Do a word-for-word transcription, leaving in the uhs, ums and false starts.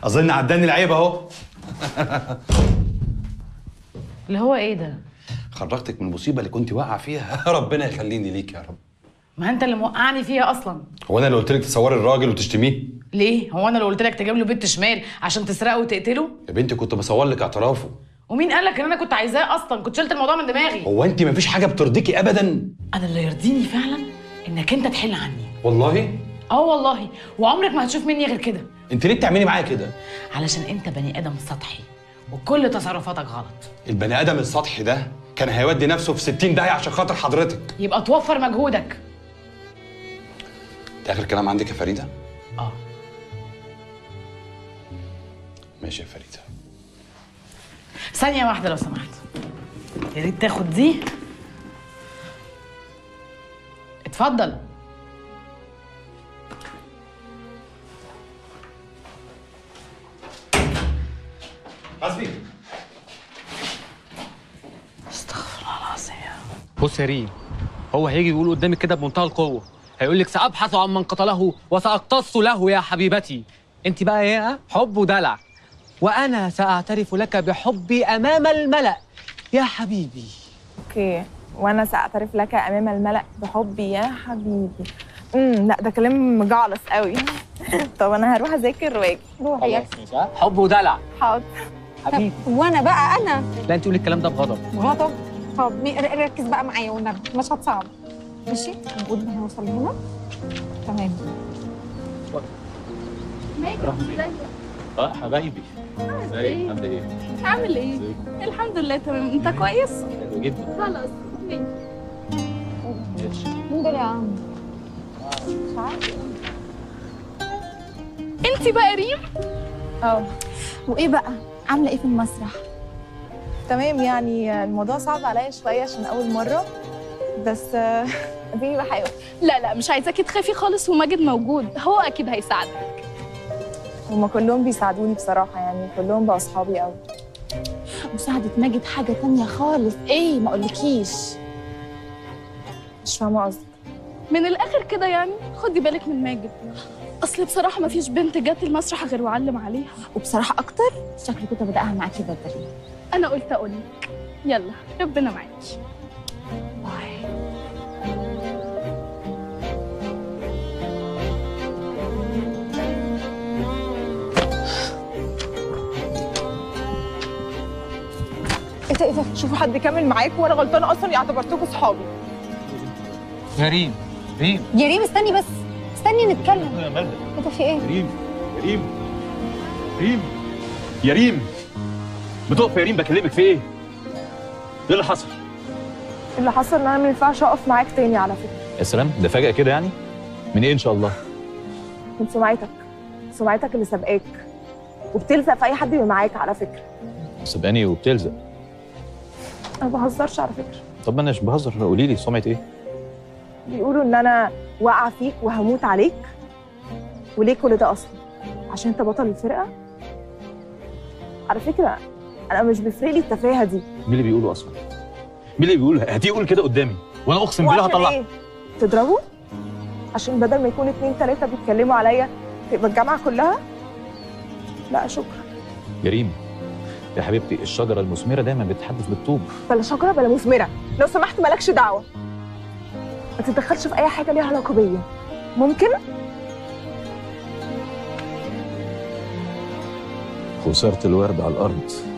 اظن عداني العيب اهو. اللي هو ايه ده؟ خرجتك من المصيبه اللي كنت واقعه فيها. ربنا يخليني ليك يا رب. ما انت اللي موقعني فيها اصلا. هو انا اللي قلت لك تصوري الراجل وتشتميه؟ ليه؟ هو انا اللي قلت لك تجيب له بنت شمال عشان تسرقه وتقتله؟ يا بنتي كنت بصور لك اعترافه. ومين قال لك ان انا كنت عايزاه اصلا؟ كنت شلت الموضوع من دماغي. هو انت مفيش حاجه بترضيكي ابدا؟ انا اللي يرضيني فعلا انك انت تحل عني. والله؟ اه والله، وعمرك ما هتشوف مني غير كده. انت ليه بتعملي معايا كده؟ علشان انت بني ادم سطحي وكل تصرفاتك غلط. البني ادم السطحي ده كان هيودي نفسه في ستين داهيه عشان خاطر حضرتك. يبقى توفر مجهودك. ده اخر كلام عندك يا فريده؟ اه. ماشي يا فريده. ثانيه واحده لو سمحت، يا ريت تاخد دي. اتفضل. حسبي. استغفر الله العظيم. بص يا ريم، هو هيجي يقول قدامك كده بمنتهى القوه، هيقول لك سأبحث عن من قتله وسأقتص له يا حبيبتي. انت بقى ايه؟ حب ودلع. وانا سأعترف لك بحبي امام الملأ يا حبيبي. اوكي، وانا سأعترف لك امام الملأ بحبي يا حبيبي. امم لا ده كلام مجعلص قوي. طب انا هروح اذاكر واجي. روحي يا حب ودلع. حاضر حبيبي. وانا بقى انا لا انت قولي الكلام ده بغضب. غضب. طب ركز بقى معايا والنبي مش هتصعب. ماشي؟ المفروض ان هنوصل هنا. تمام. اه حبايبي. ازيك؟ عامله ايه؟ عامل ايه؟ الحمد لله تمام، انت كويس؟ حلو جدا. خلاص ماشي. ماشي. مين دول يا عم؟ مش عارفه. انت بقى ريم؟ اه. وايه بقى؟ عامله ايه في المسرح؟ تمام، يعني الموضوع صعب عليا شويه عشان اول مره، بس اديني بحاول. لا لا مش عايزاكي تخافي خالص، وماجد موجود هو اكيد هيساعدك. هما كلهم بيساعدوني بصراحه، يعني كلهم بقوا اصحابي قوي. مساعدة ماجد حاجة تانية خالص. ايه ما اقولكيش. مش فاهمه قصدك. من الاخر كده يعني خدي بالك من ماجد، اصل بصراحه ما فيش بنت جت المسرح غير وعلم عليها. وبصراحة اكتر شكلي كنت بدأها معاكي بدري. انا قلت اقول لك. يلا ربنا معاكي. باي. ايه ده ايه ده؟ شوفوا حد كامل معاكم وانا غلطانه اصلا اعتبرتكم صحابي. يا ريم. ريم. يا ريم استني بس، استني نتكلم. يا مالك؟ انت في ايه؟ ريم يا ريم ريم يا ريم بتقف يا ريم، بكلمك في ايه؟ ايه اللي حصل؟ اللي حصل ان انا ما ينفعش اقف معاك تاني على فكره. يا سلام، ده فجأة كده يعني؟ من ايه ان شاء الله؟ من سمعتك، سمعتك اللي سابقاك وبتلزق في اي حد يبقى معاك على فكره. سبقاني وبتلزق؟ انا ما بهزرش على فكره. طب ما انا مش بهزر، قولي لي سمعة ايه؟ بيقولوا ان انا واقعه فيك وهموت عليك. وليه كل ده اصلا؟ عشان انت بطل الفرقه؟ على فكره انا مش بيفرق لي التفاهه دي. مين اللي بيقوله اصلا؟ مين اللي بيقول؟ هاتيه يقول كده قدامي وانا اقسم بالله هطلع. ايه؟ تضربه؟ عشان بدل ما يكون اتنين تلاته بيتكلموا عليا تبقى الجامعه كلها؟ لا شكرا. يا ريم يا حبيبتي، الشجره المثمره دايما بتتحدث بالطوب. بلا شجره بلا مثمره، لو سمحت مالكش دعوه. ما تتدخلش في اي حاجه ليها علاقه بيا. ممكن؟ خسرت الورد على الارض.